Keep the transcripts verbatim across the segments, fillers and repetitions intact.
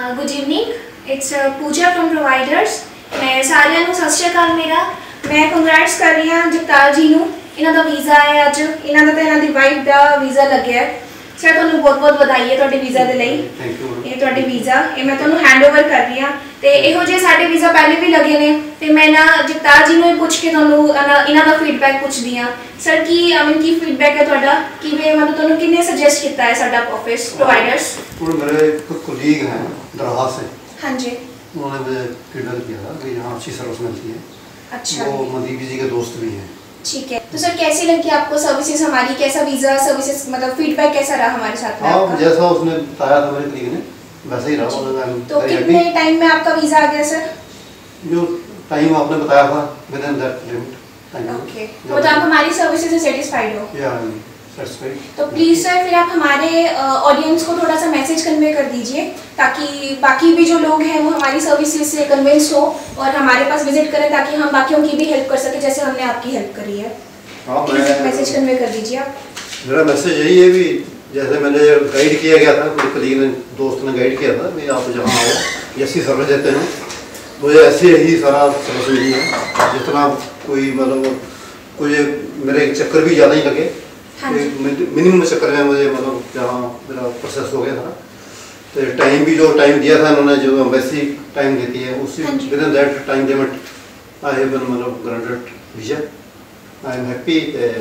Good evening, it's Pooja from providers. मैं सारिਆਂ ਨੂੰ ਸਤਿ ਸ਼੍ਰੀ ਅਕਾਲ। ਮੇਰਾ ਮੈਂ ਕੰਗ੍ਰੈਟਸ ਕਰ ਰਹੀ ਹਾਂ ਜਗਤਾਰ ਜੀ ਨੂੰ। ਇਹਨਾਂ ਦਾ ਵੀਜ਼ਾ ਹੈ ਅੱਜ, ਇਹਨਾਂ ਦਾ ਤੇ ਇਹਨਾਂ ਦੀ ਵਾਈਫ ਦਾ ਵੀਜ਼ਾ ਲੱਗਿਆ ਹੈ। ਸਰ ਤੁਹਾਨੂੰ ਬਹੁਤ ਬਹੁਤ ਵਧਾਈ ਹੈ ਤੁਹਾਡੇ ਵੀਜ਼ਾ ਦੇ ਲਈ। Thank you. ਇਹ ਤੁਹਾਡੇ ਵੀਜ਼ਾ ਇਹ ਮੈਂ ਤੁਹਾਨੂੰ ਹੈਂਡਓਵਰ ਕਰ ਰਹੀ ਹਾਂ ਤੇ ਇਹੋ ਜਿਹੇ ਸਾਡੇ ਵੀਜ਼ਾ ਪਹਿਲੇ ਵੀ ਲੱਗੇ ਨੇ ਤੇ ਮੈਂ ਨਾ ਜਗਤਾਰ ਜੀ ਨੂੰ ਹੀ ਪੁੱਛ ਕੇ ਤੁਹਾਨੂੰ ਇਹਨਾਂ ਦਾ ਫੀਡਬੈਕ ਪੁੱਛਦੀ ਹਾਂ। ਸਰ ਕੀ ਅਮਨ ਕੀ ਫੀਡਬੈਕ ਹੈ ਤੁਹਾਡਾ, ਕਿਵੇਂ ਮਤਲਬ ਤੁਹਾਨੂੰ ਕਿੰਨੇ ਸੁਜੈਸਟ ਕੀਤਾ ਹੈ ਸਾਡਾ ਆਫਿਸ प्रोवाइडर्स? और मेरे कुछ कोलीग हैं दरहा से, हाँ जी, उन्होंने मुझे फीडबैक किया था कि यहाँ अच्छी सर्विस मिलती है। अच्छा, वो मदीबी जी के दोस्त भी हैं। ठीक है। तो सर कैसी लगी आपको सर्विसेज हमारी, कैसा वीज़ा सर्विसेज मतलब फीडबैक कैसा रहा हमारे साथ में? हाँ, जैसा उसने बताया था मेरे कलीग ने वैसे ही रहा। तो कितने टाइम में आपका वीज़ा आ गया सर? जो टाइम आपने बताया था within that limit. Okay, तो आप हमारी सर्विसेज से सेटिस्फाइड हो? या तो प्लीज़ सर फिर आप हमारे ऑडियंस को थोड़ा सा मैसेज कन्वे कर दीजिए ताकि बाकी भी जो लोग हैं वो हमारी सर्विसेज से कन्विंस हो और हमारे पास विजिट करें ताकि हम बाकियों की भी हेल्प कर सकें जैसे हमने आपकी हेल्प करी है। प्लीज़ एक मैसेज कन्वे कर दीजिए आप। मेरा मैसेज यही है भी जैसे मैंने गाइड किया गया था, मेरे कलीग ने दोस्त ने गाइड किया था कि आप जहाँ आओ जैसी सर्विस देते हैं मुझे ऐसे ही सारा सर्विस मिली है। जितना कोई मतलब कोई मेरे चक्कर भी ज़्यादा ही लगे, हाँ मिनिमम चक्कर में मुझे मतलब जहाँ मेरा प्रोसेस हो गया था तो टाइम भी जो टाइम दिया था उन्होंने जो एम्बेसी टाइम देती है उसी within that time limit I have been मतलब granted visa. I am happy.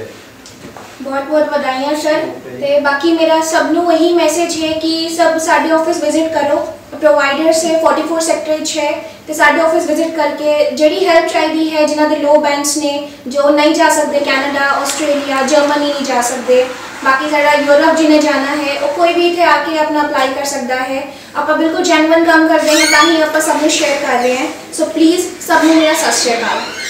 बहुत बहुत बधाइयाँ सर। ते बाकी मेरा सब नू वही मैसेज है कि सब साडे ऑफिस विजिट करो। प्रोवाइडर्स है फोर्टी फोर सैक्टर है तो साडे ऑफिस विजिट करके जिहड़ी हेल्प चाहिए है जिन्हों के लो बैंड्स ने जो नहीं जा सकते कैनेडा ऑस्ट्रेलिया जर्मनी नहीं जा सकते, बाकी सारा यूरोप जिन्हें जाना है वो कोई भी इतने आके अपना अप्लाई कर सकता है। आप बिल्कुल जेन्युइन काम कर रहे हैं ताकि आप सब शेयर कर रहे हैं। सो प्लीज़ सब ने मेरा सत श्री अकाल।